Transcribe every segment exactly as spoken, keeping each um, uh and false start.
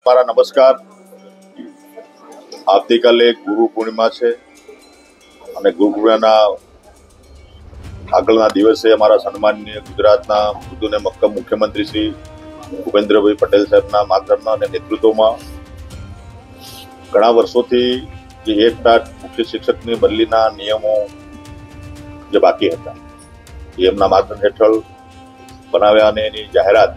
મારા નમસ્કાર। આવતીકાલે ગુરુ પૂર્ણિમા છે અને ગુરુ પૂર્ણિમાના આગળના દિવસે અમારા સન્માનનીય ગુજરાતના મૃદુ અને મક્કમ મુખ્યમંત્રી શ્રી ભૂપેન્દ્રભાઈ પટેલ સાહેબના માર્ગદર્શન અને નેતૃત્વમાં ઘણા વર્ષોથી જે એક ટાટ મુખ્ય શિક્ષકની બદલીના નિયમો જે બાકી હતા એ એમના માર્ગદર્શન હેઠળ બનાવ્યા અને એની જાહેરાત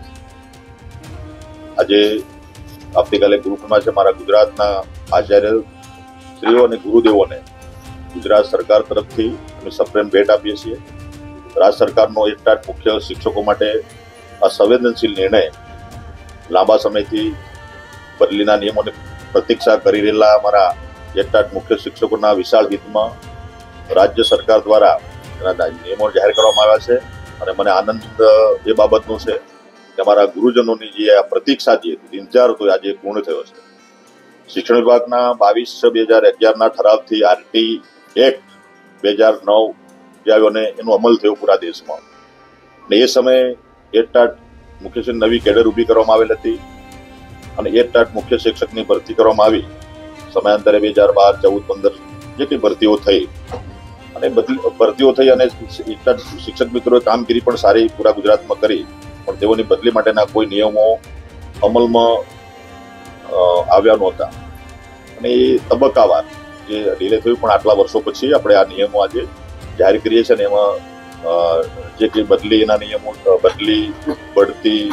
આજે આવતીકાલે ગુરુ પૂર્ણિમા છે। મારા ગુજરાતના આચાર્ય શ્રીઓ અને ગુરુદેવોને ગુજરાત સરકાર તરફથી અમે સપ્રેમ ભેટ આપીએ છીએ। રાજ્ય સરકારનો એક ટાટ મુખ્ય શિક્ષકો માટે આ સંવેદનશીલ નિર્ણય લાંબા સમયથી બદલીના નિયમોની પ્રતીક્ષા કરી રહેલા અમારા એક ટાટ મુખ્ય શિક્ષકોના વિશાળ હિતમાં રાજ્ય સરકાર દ્વારા નિયમો જાહેર કરવામાં આવ્યા છે અને મને આનંદ એ બાબતનો છે કે અમારા ગુરુજનોની જે આ પ્રતીક્ષા જે ઇંતજાર હતો આજે પૂર્ણ થયો છે। શિક્ષણ વિભાગના બાવીસ છ બે હજાર અગિયારના ઠરાવથી આરટી એક્ટ બે હજાર નવ જે આવ્યો અને એનો અમલ થયો પૂરા દેશમાં અને એ સમયે એક ટાટ મુખ્ય શિક્ષક નવી કેડર ઊભી કરવામાં આવેલ હતી અને એક ટાટ મુખ્ય શિક્ષકની ભરતી કરવામાં આવી। સમયાંતરે બે હજાર બાર ચૌદ પંદર જે કંઈ ભરતીઓ થઈ અને બધી ભરતીઓ થઈ અને શિક્ષક મિત્રોએ કામગીરી પણ સારી પૂરા ગુજરાતમાં કરી, પણ તેઓની બદલી માટેના કોઈ નિયમો અમલમાં આવ્યા નહોતા અને એ તબક્કાવાર જે ડિલે થયું, પણ આટલા વર્ષો પછી આપણે આ નિયમો આજે જાહેર કરીએ છીએ અને એમાં જે કંઈ બદલીના નિયમો બદલી બઢતી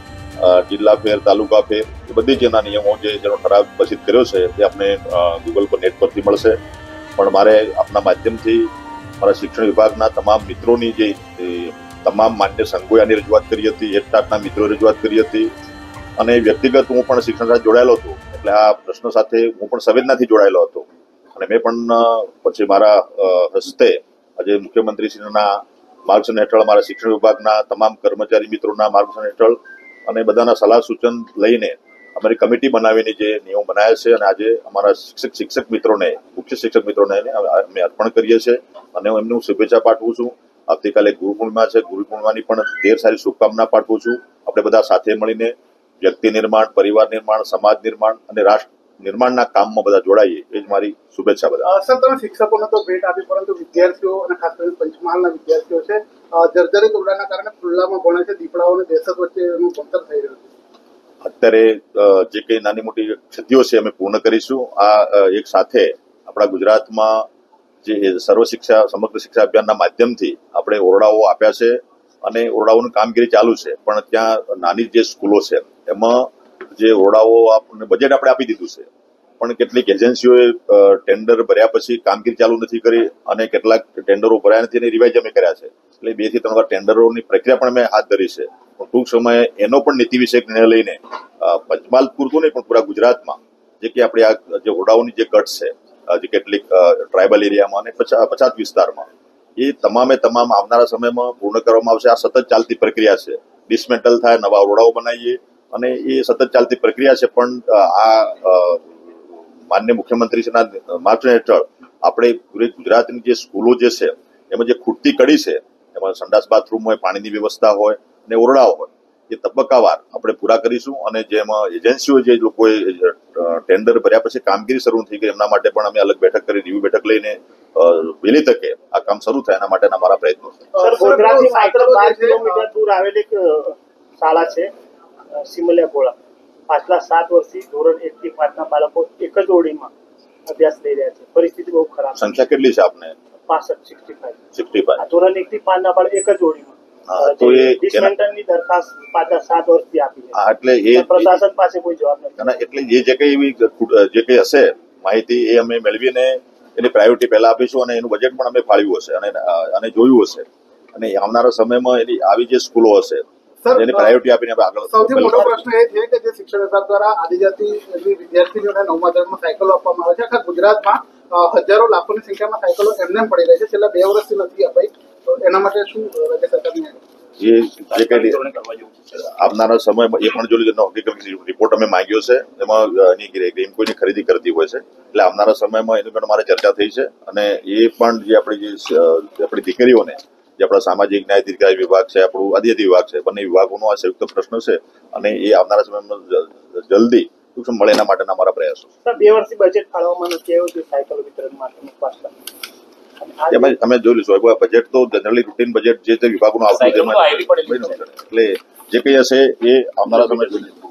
જિલ્લા ફેર તાલુકા ફેર એ બધી જેના નિયમો જે જેનો ઠરાવ પ્રસિદ્ધ કર્યો છે તે આપણે ગૂગલ પર નેટ પરથી મળશે। પણ મારે આપના માધ્યમથી મારા શિક્ષણ વિભાગના તમામ મિત્રોની જે તમામ માન્ય સંઘોએ આની રજૂઆત કરી હતી, એક ટાટના મિત્રોએ રજૂઆત કરી હતી અને વ્યક્તિગત હું પણ શિક્ષણ સાથે જોડાયેલો હતો એટલે આ પ્રશ્ન સાથે હું પણ સંવેદનાથી જોડાયેલો હતો અને મેં પણ પછી મારા હસ્તે આજે મુખ્યમંત્રીશ્રીના માર્ગદર્શન હેઠળ મારા શિક્ષણ વિભાગના તમામ કર્મચારી મિત્રોના માર્ગદર્શન હેઠળ અને બધાના સલાહ સૂચન લઈને અમારી કમિટી બનાવીને જે નિયમો બનાવ્યા છે અને આજે અમારા શિક્ષક શિક્ષક મિત્રોને મુખ્ય શિક્ષક મિત્રોને અમે અર્પણ કરીએ છીએ અને હું એમને હું શુભેચ્છા પાઠવું છું। આવતીકાલે ગુરુ પૂર્ણિમા છે, ગુરુ પૂર્ણિમાની પણ ઢેર સારી શુભકામના પાઠવું છું। આપણે બધા સાથે મળીને વ્યક્તિ નિર્માણ, પરિવાર નિર્માણ, સમાજ નિર્માણ અને રાષ્ટ્ર નિર્માણના કામમાં બધા જોડાઈએ એ જ મારી શુભેચ્છા। બધા સર, તમે શિક્ષકોને તો ભેટ આપી, પરંતુ વિદ્યાર્થીઓ અને ખાસ કરીને પંચમહાલના વિદ્યાર્થીઓ છે જર્જરિત ઓરડાના કારણે ખુલ્લામાં ભણે છે, દીપડાઓ અને દહેશત વચ્ચે એનું ભણતર થઈ રહ્યું છે। અત્યારે જે કંઈ નાની મોટી ક્ષતિઓ છે અમે પૂર્ણ કરીશું। આ એક સાથે આપણા ગુજરાતમાં જે સર્વ શિક્ષા સમગ્ર શિક્ષા અભિયાનના માધ્યમથી આપણે ઓરડાઓ આપ્યા છે અને ઓરડાઓની કામગીરી ચાલુ છે, પણ ત્યાં નાની જે સ્કૂલો છે એમાં જે ઓરડાઓ આપણને બજેટ આપણે આપી દીધું છે, પણ કેટલીક એજન્સીઓએ ટેન્ડર ભર્યા પછી કામગીરી ચાલુ નથી કરી અને કેટલાક ટેન્ડરો ભર્યા નથી અને રિવાઇઝ અમે કર્યા છે, એટલે બે થી ત્રણ વાર ટેન્ડરોની પ્રક્રિયા પણ અમે હાથ ધરી છે। ટૂંક સમયે એનો પણ નીતિ વિષયક નિર્ણય લઈને પંચમહાલ પૂરતું નહીં પણ પૂરા ગુજરાતમાં જે કે આપણે આ જે ઓરડાઓની જે ઘટ છે જે કેટલીક ટ્રાઇબલ એરિયામાં અને પછાત વિસ્તારમાં એ તમામે તમામ આવનારા સમયમાં પૂર્ણ કરવામાં આવશે। આ સતત ચાલતી પ્રક્રિયા છે, ડિસમેન્ટલ થાય, નવા ઓરડાઓ બનાવીએ અને એ સતત ચાલતી પ્રક્રિયા છે। પણ આ માન્ય મુખ્યમંત્રીશ્રીના માર્ગદર્શન હેઠળ આપણે પૂરી ગુજરાતની જે સ્કૂલો જે છે એમાં જે ખૂટતી કડી છે એમાં સંડાસ બાથરૂમ હોય, પાણીની વ્યવસ્થા હોય અને ઓરડાઓ હોય એ તબક્કાવાર આપણે પૂરા કરીશું અને જેમાં એજન્સીઓ જે લોકોએ ટેન્ડર ભર્યા પછી કામગીરી શરૂ થઈ ગઈ એમના માટે પણ અમે અલગ બેઠક કરી રિવ્યુ બેઠક લઈને વહેલી તકે આ કામ શરૂ થાય એના માટેના અમારા પ્રયત્નો છે। ગોધરાથી માત્ર બાર કિલોમીટર દૂર આવેલી એક શાળા છે સિમલિયા ગોળા, પાછલા સાત વર્ષથી ધોરણ એક થી પાંચના બાળકો એક જ ઓરડીમાં અભ્યાસ થઈ રહ્યા છે, પરિસ્થિતિ બહુ ખરાબ। સંખ્યા કેટલી છે આપને? પાસઠ સિક્સટી ફાઈવ સિક્સટી ફાઈવ ધોરણ એક થી પાંચના બાળક એક જ ઓરડીમાં તો એ ડિસમેન્ટલની દરખાસ્ત પાછા સાત વર્ષથી આપી છે, એટલે એ પ્રશાસન પાસે કોઈ જવાબ નથી। એટલે એ જે કઈ એવી જે કઈ હશે માહિતી એ અમે મેળવીને એની પ્રાયોરિટી પહેલા આપીશું અને એનું બજેટ પણ અમે ફાળવ્યું હશે અને અને જોયું હશે અને આવનારા સમયમાં એની આવી જે સ્કૂલો હશે એની પ્રાયોરિટી આપીને આપણે આગળ। સૌથી મોટો પ્રશ્ન એ છે કે જે શિક્ષણ વિભાગ દ્વારા આદિજાતિ વિદ્યાર્થીઓને નવમા ધોરણમાં સાયકલો આપવામાં આવે છે, આખા ગુજરાતમાં હજારો લાખોની સંખ્યામાં સાયકલો એમને પડી રહી છે, છેલ્લા બે વર્ષથી નથી અપાઈ, તો એના માટે શું રાજ્ય સરકારની જે જે કઈ આવનારા સમયમાં એ પણ જોઈ હકીકત રિપોર્ટ અમે માંગ્યો છે એમાં એની કોઈની ખરીદી કરતી હોય છે, એટલે આવનારા સમયમાં એની પણ મારે ચર્ચા થઈ છે અને એ પણ જે આપણી જે આપણી દીકરીઓને જે આપણા સામાજિક ન્યાય અધિકારી વિભાગ છે, આપણું આદિજાતિ વિભાગ છે, બંને વિભાગોનો આ સંયુક્ત પ્રશ્ન છે અને એ આવનારા સમયમાં જલ્દી સૂક્ષ્મ મળે એના માટેના અમારા પ્રયાસો છે. સર, બે વર્ષથી બજેટ ફાળવવામાં નથી આવ્યું છે સાયકલ વિતરણ માટેનું પાછળ. અમે અમે જોઈ લઈશું. આ બજેટ તો જનરલી રૂટીન બજેટ જે તે વિભાગોનું આવતું તેમાં એટલે જે કંઈ હશે એ આવનારા સમય